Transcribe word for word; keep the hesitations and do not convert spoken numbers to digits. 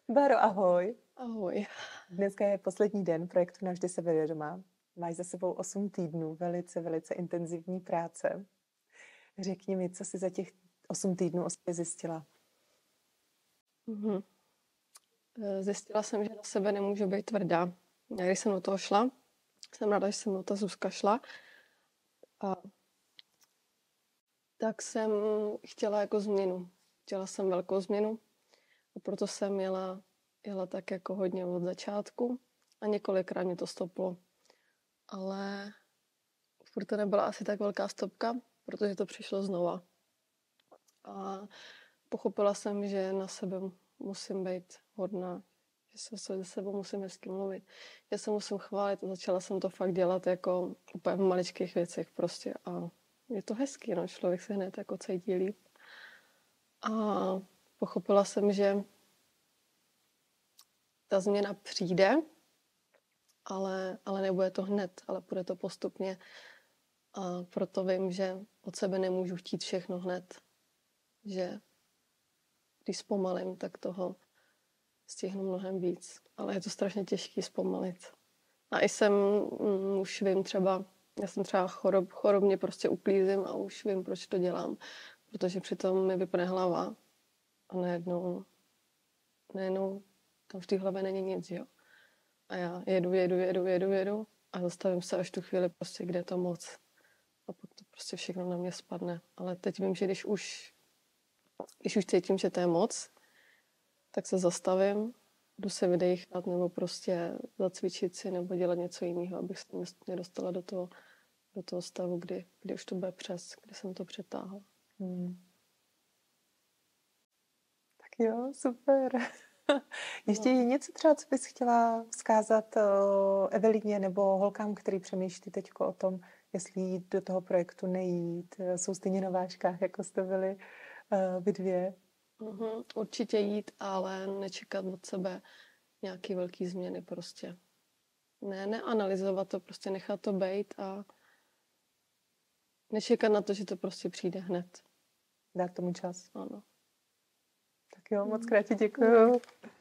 Báro, ahoj. Ahoj. Dneska je poslední den projektu Navždy sebevědomá. Máš za sebou osm týdnů velice, velice intenzivní práce. Řekni mi, co jsi za těch osm týdnů o sobě zjistila. Mhm. Eh, Zjistila jsem, že na sebe nemůžu být tvrdá. Já když jsem do toho šla, jsem ráda, že jsem do toho Zuzka šla. A tak jsem chtěla jako změnu. Chtěla jsem velkou změnu. A proto jsem jela, jela tak jako hodně od začátku. A několikrát mě to stoplo. Ale furt to nebyla asi tak velká stopka, protože to přišlo znova. A pochopila jsem, že na sebe musím být hodná, že se se sebou musím hezky mluvit, že se musím chválit a začala jsem to fakt dělat jako úplně v maličkých věcech prostě a je to hezký, no, člověk se hned jako cítí líp. A pochopila jsem, že ta změna přijde, ale, ale nebude to hned, ale bude to postupně a proto vím, že od sebe nemůžu chtít všechno hned, že když zpomalím, tak toho stihnu mnohem víc. Ale je to strašně těžký zpomalit. A i jsem, mm, už vím třeba, já jsem třeba chorob, chorobně prostě uklízím a už vím, proč to dělám. Protože přitom mi vypne hlava a najednou, najednou tam v té hlavě není nic, jo. A já jedu, jedu, jedu, jedu, jedu a zastavím se až tu chvíli prostě, kde je to moc. A pak to prostě všechno na mě spadne. Ale teď vím, že když už, když už cítím, že to je moc, tak se zastavím, jdu se vydechat nebo prostě zacvičit si nebo dělat něco jiného, abych se nedostala do toho, do toho stavu, kdy, kdy už to bude přes, kdy jsem to přetáhla. Hmm. Tak jo, super. Ještě No. je něco třeba, co bys chtěla vzkázat o Evelíně nebo holkám, který přemýšlí teď o tom, jestli jít do toho projektu, nejít. Jsou stejně na vážkách, jako jste byli uh, vy dvě. Mhm, určitě jít, ale nečekat od sebe nějaký velký změny prostě. Ne, neanalyzovat to, prostě nechat to být a nečekat na to, že to prostě přijde hned. Dát tomu čas. Ano. Tak jo, moc Mhm. krát ti děkuju.